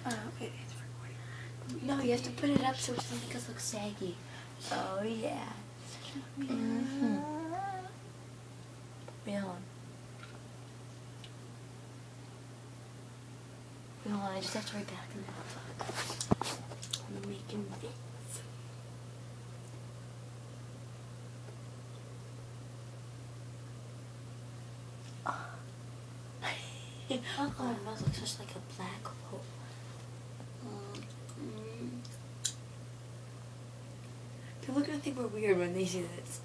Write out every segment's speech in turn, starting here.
Wait, it's recording. No, you have to put it up so it doesn't make us look saggy. Oh, yeah. Mm-hmm. Real. Hold on, I just have to write back in the book. I'm making bits. Oh, my mouth looks just like a black hole. People are gonna think we're weird when they see this.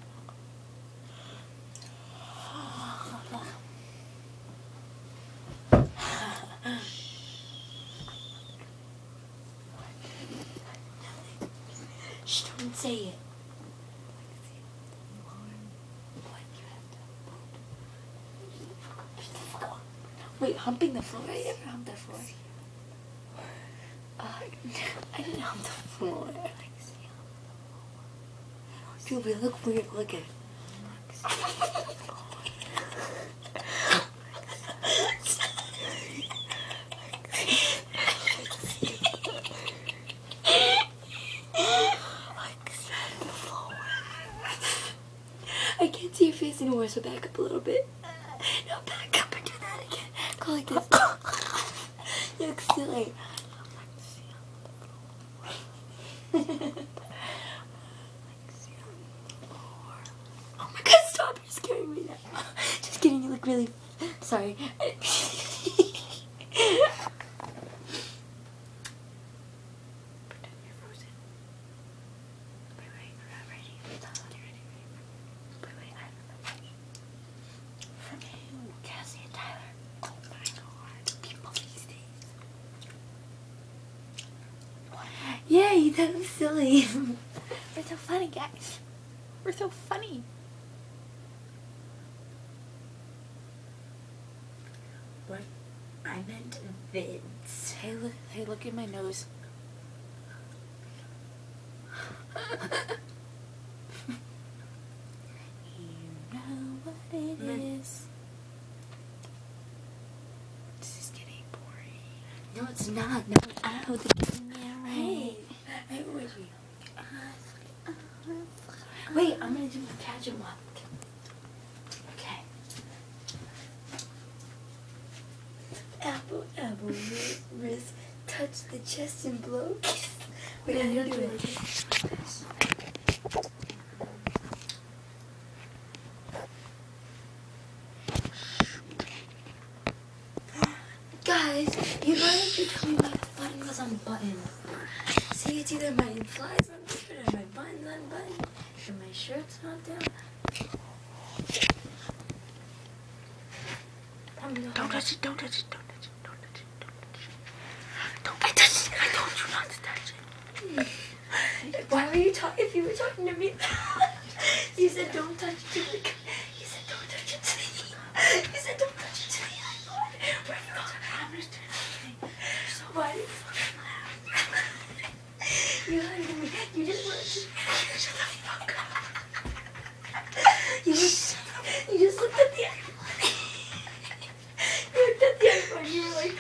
Shh, don't say it. Wait, humping the floor? I ever humped the floor? I didn't hump the floor. Dude, we look weird. Look at it. I can't see your face anymore, so back up a little bit. No, back up and do that again. Go like this. You look silly. Oh my god, stop. You're scaring me now. Just kidding, you look really... Sorry. Yay, that was silly. We're so funny, guys. We're so funny. What? I meant vids. Hey, look at my nose. You know what it is. This is getting boring. No, it's not. No, I don't know the Hey, where is we? Wait, I'm gonna do the catch 'em up. Okay. Apple, apple, wrist, touch the chest and blow. Wait, I don't do it. Guys, you mind if you tell me my button was unbuttoned? See, it's either my flies unbuttoned or my button's unbuttoned, and my shirt's not down. Don't touch it, don't touch it, don't touch it, don't touch it, don't touch it. Don't I touch it. I told you not to touch it. Why were you talking if you were talking to me? You said don't touch it to the... You said don't touch it to the... You said don't touch it to the iPod. Where are you going? I'm just doing something. So why did you fucking laugh? You lied to me. You just wanted to... Shut the fuck up. You just looked at the iPod. You looked at the iPod. You were like...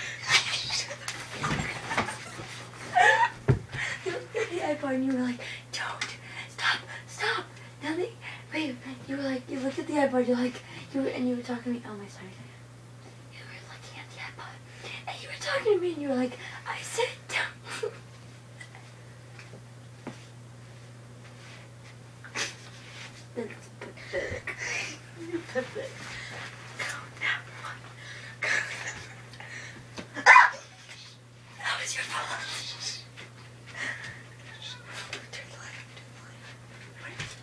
You looked at the iPod and you were like, don't. Stop. Nothing. Wait. You were like, you looked at the iPod. You're like, you were talking to me. Oh my, sorry. You were looking at the iPod. And you were talking to me and you were like, I said don't. That's pathetic. You're pathetic. That was your fault. Turn the light up.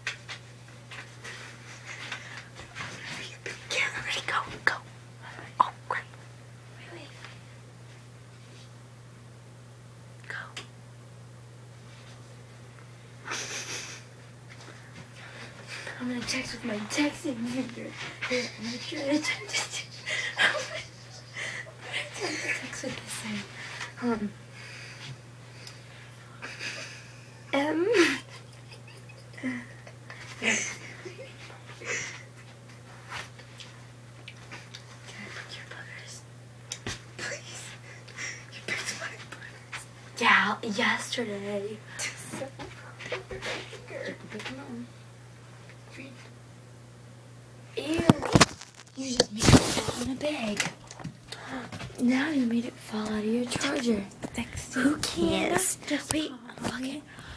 Get ready, go. Oh, great. Really? Go. I'm gonna text with my texting finger. Here, I'm gonna try to text. I'm gonna text with this thing. M. Can I pick your buggers? Please. You picked my Yeah, yesterday. Ew. You just made it fall in a bag. Now you made it fall out of your charger. Lexy, Who cares? just Wait, call okay.